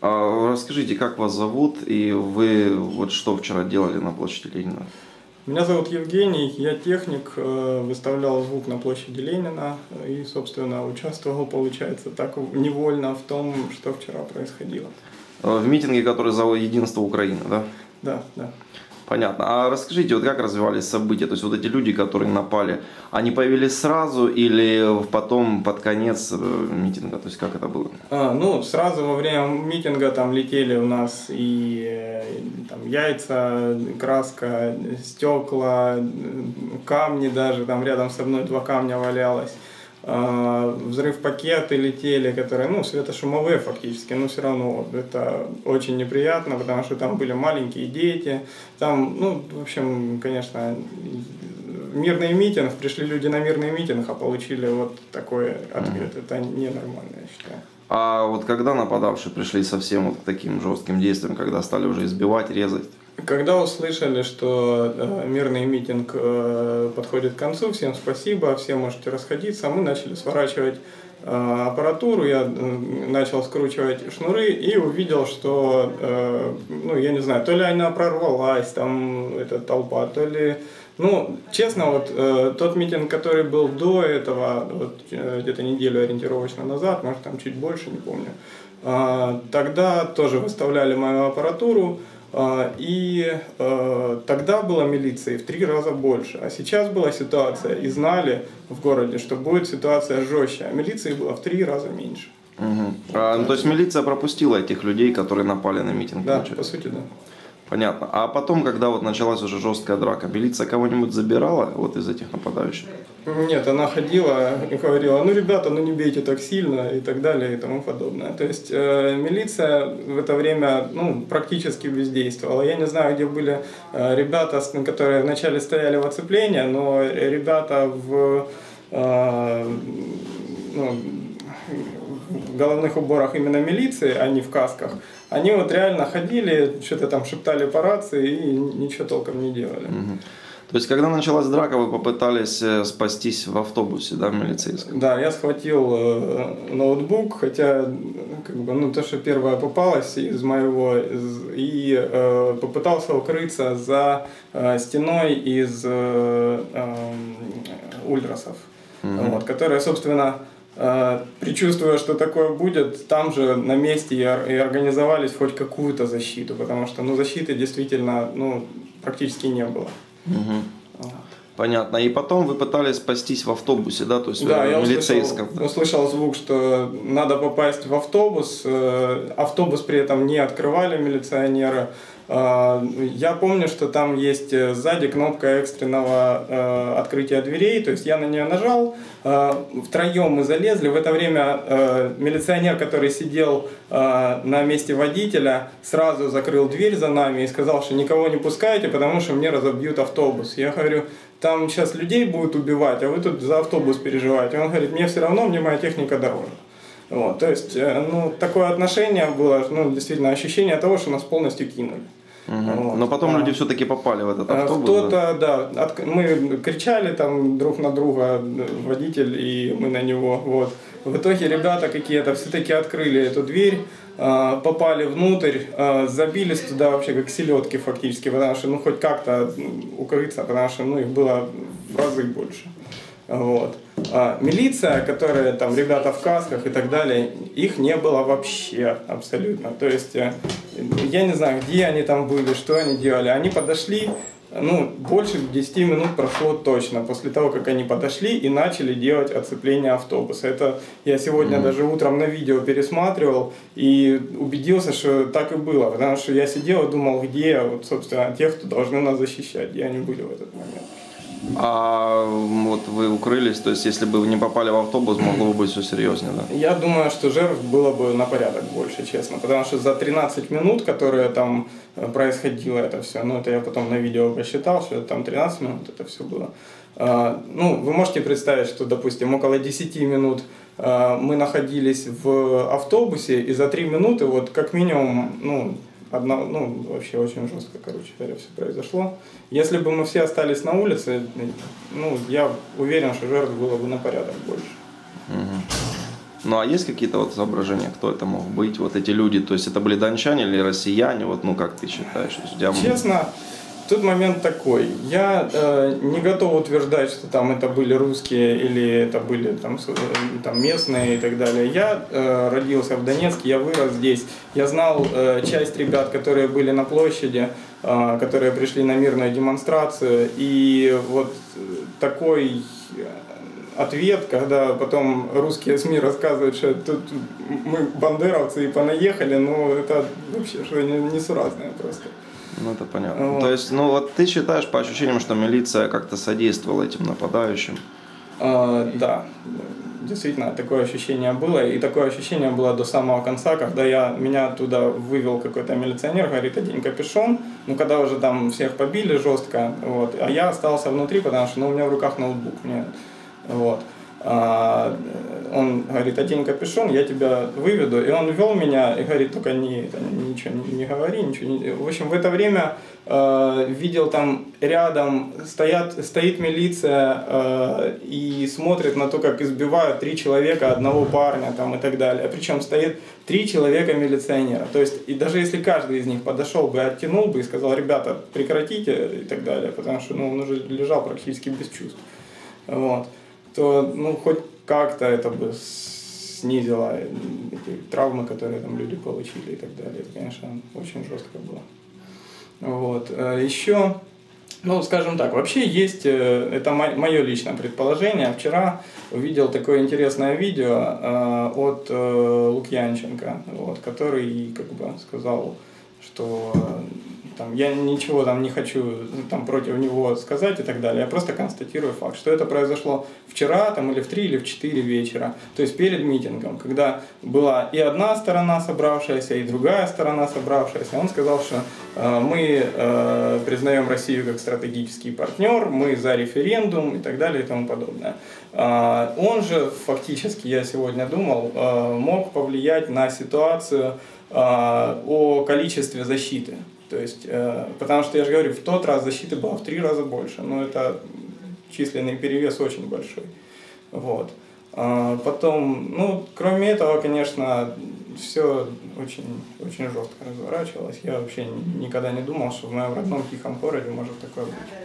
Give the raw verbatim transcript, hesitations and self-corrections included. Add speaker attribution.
Speaker 1: А расскажите, как вас зовут и вы вот что вчера делали на площади Ленина?
Speaker 2: Меня зовут Евгений, я техник, выставлял звук на площади Ленина и, собственно, участвовал, получается, так невольно в том, что вчера происходило.
Speaker 1: В митинге, который зовут «Единство Украины», да?
Speaker 2: Да, да.
Speaker 1: Понятно. А расскажите, вот как развивались события? То есть вот эти люди, которые напали, они появились сразу или потом под конец митинга? То есть как это было?
Speaker 2: А, ну, сразу во время митинга там летели у нас и там, яйца, краска, стекла, камни даже, там рядом со мной два камня валялось. Взрыв-пакеты летели, которые, ну, светошумовые фактически, но все равно это очень неприятно, потому что там были маленькие дети, там, ну, в общем, конечно, мирный митинг, пришли люди на мирный митинг, а получили вот такой ответ, mm-hmm. это ненормально, я считаю.
Speaker 1: А вот когда нападавшие пришли совсем вот к таким жестким действиям, когда стали уже избивать, резать?
Speaker 2: Когда услышали, что э, мирный митинг э, подходит к концу, всем спасибо, все можете расходиться, мы начали сворачивать э, аппаратуру, я э, начал скручивать шнуры и увидел, что, э, ну, я не знаю, то ли она прорвалась, там, эта толпа, то ли... Ну, честно, вот э, тот митинг, который был до этого, вот, э, где-то неделю ориентировочно назад, может там чуть больше, не помню, э, тогда тоже выставляли мою аппаратуру, и э, тогда была милиции в три раза больше, а сейчас была ситуация, и знали в городе, что будет ситуация жестче, а милиции было в три раза меньше.
Speaker 1: Угу. А, ну, то есть милиция пропустила этих людей, которые напали на митинг?
Speaker 2: Да,
Speaker 1: получается?
Speaker 2: по сути, да.
Speaker 1: Понятно. А потом, когда вот началась уже жесткая драка, милиция кого-нибудь забирала вот из этих нападающих?
Speaker 2: Нет, она ходила и говорила, ну, ребята, ну не бейте так сильно и так далее и тому подобное. То есть э, милиция в это время, ну, практически бездействовала. Я не знаю, где были э, ребята, которые вначале стояли в оцеплении, но ребята в... Э, ну, в головных уборах именно милиции, а не в касках, они вот реально ходили, что-то там шептали по рации и ничего толком не делали.
Speaker 1: Угу. То есть, когда началась драка, вы попытались спастись в автобусе, да, милицейском?
Speaker 2: Да, я схватил э, ноутбук, хотя, как бы, ну, то, что первое попалось из моего, из, и э, попытался укрыться за э, стеной из э, э, ультрасов, угу. вот, которые, собственно, предчувствуя, что такое будет, там же на месте и организовались хоть какую-то защиту, потому что, ну, защиты действительно, ну, практически не было.
Speaker 1: Угу. Понятно. И потом вы пытались спастись в автобусе, да, то есть
Speaker 2: да,
Speaker 1: в
Speaker 2: я
Speaker 1: милицейском?
Speaker 2: Услышал, услышал звук, что надо попасть в автобус. Автобус при этом не открывали милиционеры. Я помню, что там есть сзади кнопка экстренного э, открытия дверей, то есть я на нее нажал, э, втроем мы залезли, в это время э, милиционер, который сидел э, на месте водителя, сразу закрыл дверь за нами и сказал, что никого не пускайте, потому что мне разобьют автобус. Я говорю, там сейчас людей будут убивать, а вы тут за автобус переживаете. Он говорит, мне все равно, мне моя техника дороже. Вот, то есть, ну, такое отношение было, ну, действительно, ощущение того, что нас полностью кинули.
Speaker 1: Угу. Вот. Но потом а, люди все-таки попали в этот автобус.
Speaker 2: Кто-то, да, да от, мы кричали там друг на друга, водитель и мы на него. Вот. В итоге ребята какие-то все-таки открыли эту дверь, попали внутрь, забились туда вообще как селедки фактически, потому что, ну, хоть как-то укрыться, потому что, ну, их было в разы больше. Вот. А милиция, которая там ребята в касках и так далее, их не было вообще абсолютно. То есть я не знаю, где они там были, что они делали. Они подошли, ну, больше десяти минут прошло точно после того, как они подошли и начали делать оцепление автобуса. Это я сегодня mm-hmm. даже утром на видео пересматривал и убедился, что так и было. Потому что я сидел и думал, где, вот, собственно, те, кто должны нас защищать, где они были в этот момент.
Speaker 1: А вот вы укрылись, то есть если бы вы не попали в автобус, могло бы быть все серьезнее, да?
Speaker 2: Я думаю, что жертв было бы на порядок больше, честно, потому что за тринадцать минут, которые там происходило это все, ну это я потом на видео посчитал, что там тринадцать минут это все было. Ну, вы можете представить, что, допустим, около десяти минут мы находились в автобусе, и за три минуты, вот как минимум, ну, Одна, ну, вообще очень жестко, короче говоря, все произошло. Если бы мы все остались на улице, ну, я уверен, что жертв было бы на порядок больше.
Speaker 1: Угу. Ну а есть какие-то вот соображения, кто это мог быть, вот эти люди, то есть это были дончане или россияне, вот, ну как ты считаешь? У тебя...
Speaker 2: Честно, тут момент такой, я э, не готов утверждать, что там это были русские или это были там, там местные и так далее. Я э, родился в Донецке, я вырос здесь, я знал э, часть ребят, которые были на площади, э, которые пришли на мирную демонстрацию, и вот такой ответ, когда потом русские СМИ рассказывают, что тут мы бандеровцы и понаехали, ну это вообще что несуразное просто.
Speaker 1: Ну, это понятно.
Speaker 2: Вот.
Speaker 1: То есть, ну, вот ты считаешь по ощущениям, что милиция как-то содействовала этим нападающим?
Speaker 2: А, да, действительно, такое ощущение было. И такое ощущение было до самого конца, когда я, меня туда вывел какой-то милиционер, говорит, одень капюшон. Ну, когда уже там всех побили жестко, вот, а я остался внутри, потому что ну, у меня в руках ноутбук. Мне, вот. А, он говорит, одень капюшон, я тебя выведу. И он вел меня и говорит, только не, это, ничего не, не говори, ничего не... В общем, в это время э, видел там рядом стоят, стоит милиция э, и смотрит на то, как избивают три человека, одного парня там, и так далее. Причем стоит три человека милиционера. То есть, и даже если каждый из них подошел бы, оттянул бы и сказал, ребята, прекратите и так далее, потому что ну, он уже лежал практически без чувств. Вот. То ну, хоть как-то это бы снизило эти травмы, которые там люди получили и так далее. Это, конечно, очень жестко было. Вот. Еще, ну, скажем так, вообще есть, это мое личное предположение. Вчера увидел такое интересное видео от Лукьянченко, вот, который как бы сказал, что там, я ничего там не хочу там, против него сказать и так далее. Я просто констатирую факт, что это произошло вчера там, или в три или в четыре вечера. То есть перед митингом, когда была и одна сторона собравшаяся, и другая сторона собравшаяся. Он сказал, что э, мы э, признаем Россию как стратегический партнер, мы за референдум и так далее и тому подобное. Э, он же фактически, я сегодня думал, э, мог повлиять на ситуацию э, о количестве защиты. То есть, э, потому что, я же говорю, в тот раз защиты было в три раза больше, но это численный перевес очень большой. Вот. А потом, ну, кроме этого, конечно, все очень, очень жестко разворачивалось. Я вообще никогда не думал, что в моем родном тихом городе может такое быть.